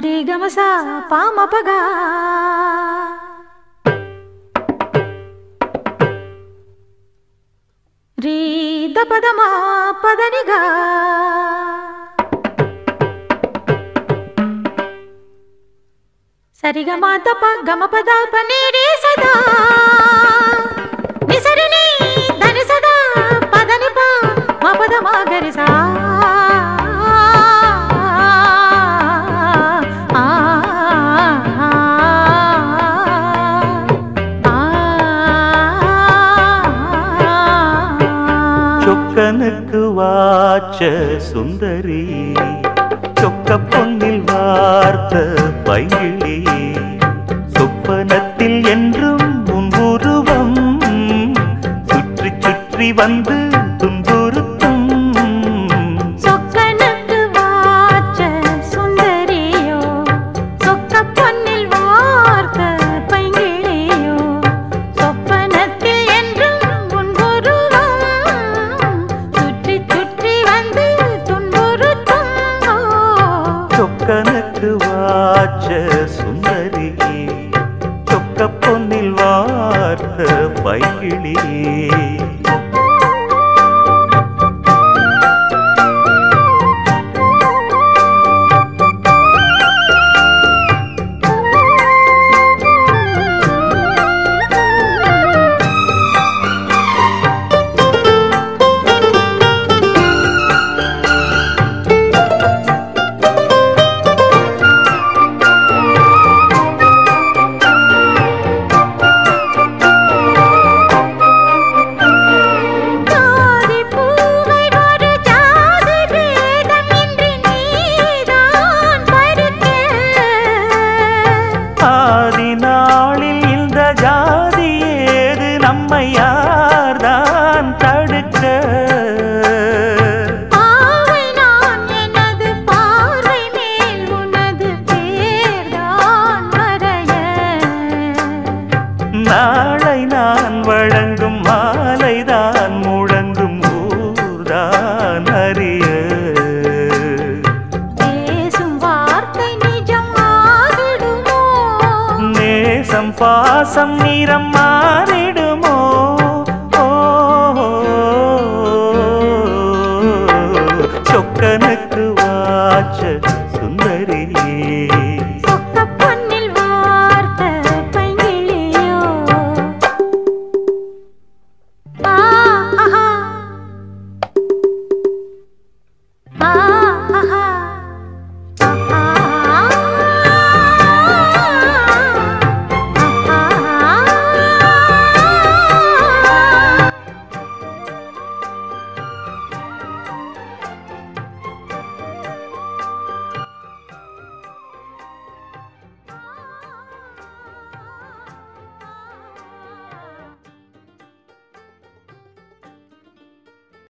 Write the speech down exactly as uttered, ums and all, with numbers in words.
सारे गमसा पाम पगा री दपदमा पदनिगा सरिगमा तप गम पदा पनीरे सदा निसरिनी धनि सदा पदनि पा मा पद मा गरि सा चொக்கனுக்கு வாச்ச சுந்தரி சொக்க பொன்னில் வார்த்த பைங்கிளி சொப்பனத்தில் என்றும் உன் உருவம் சுற்றி சுற்றி வந்து துன்புறுத்தும் சொக்கனுக்கு வாச்ச சுந்தரியோ சொக்க பொன்னில் வார்த்த பைங்கிளியோ சொப்பனத்தில் என்றும் உன் உருவம் சுற்றி சுற்றி வந்து துன்புறுத்தும் சொக்கனுக்கு வாச்ச சுந்தரி சொக்க பொன்னில் வார்த்த பைங்கிளி யார்தான் தடுக்க பாவை நான் எனது பார்வை மேல் உனது பேர்தான் வரைய நாளை நான் வழங்கும் மாலைதான் முழங்கும் ஊர்தான் அறிய பேசும் வார்த்தை நிஜம் ஆகிடுமோ நேசம் பாசம் நிறம் மாறிடுமோ சொக்கனுக்கு வாச்ச